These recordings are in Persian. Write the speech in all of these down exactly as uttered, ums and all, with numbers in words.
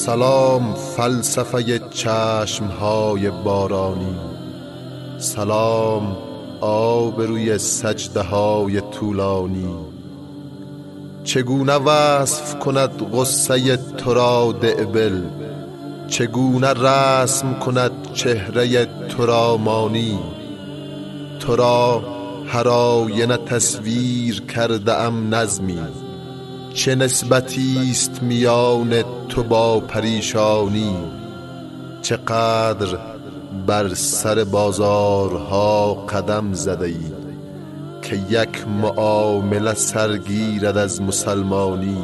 سلام فلسفه چشمهای بارانی، سلام آب روی سجده های طولانی. چگونه وصف کند غصه تو را دعبل، چگونه رسم کند چهره تو را مانی. تو را هر آینه تصویر کرده ام نظمی، چه نسبتی است میان تو با پریشانی. چقدر بر سر بازارها قدم زده ای که یک معامله سرگیرد از مسلمانی.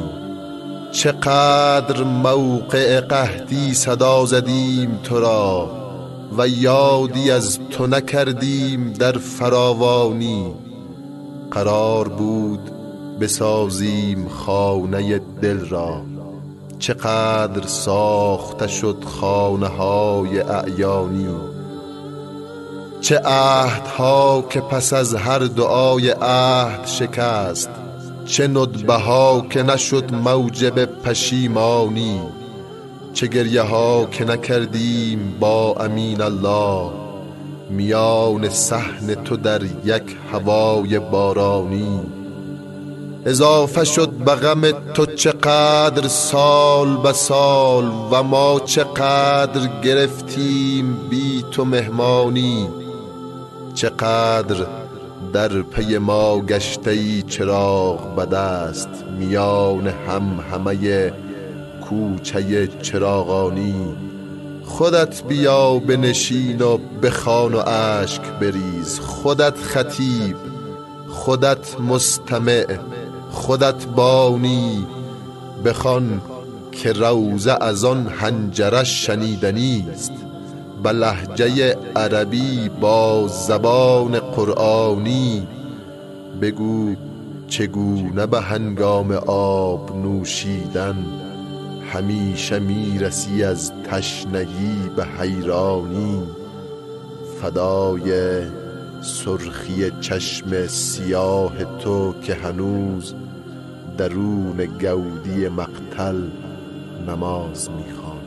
چقدر موقع قحطی صدا زدیم تو را و یادی از تو نکردیم در فراوانی. قرار بود بسازیم خانه دل را، چقدر ساخته شد خانه های اعیانی. چه عهدها که پس از هر دعای عهد شکست، چه ندبه ها که نشد موجب پشیمانی. چه گریه ها که نکردیم با امین الله، میان صحن تو در یک هوای بارانی. اضافه شد به غم تو چقدر سال به سال و ما چقدر گرفتیم بی تو مهمانی. چقدر در پی ما گشته چراغ به دست، میان هم همه کوچه چراغانی. خودت بیا بنشین و بخوان و اشک بریز، خودت خطیب، خودت مستمع، خودت بانی. بخوان که روزه از آن حنجرش شنیدنی است، به لهجه عربی با زبان قرآنی. بگو چگونه به هنگام آب نوشیدن همیشه میرسی از تشنگی به حیرانی. فدای سرخی چشم سیاه تو که هنوز درون گودی مقتل نماز می‌خوانی.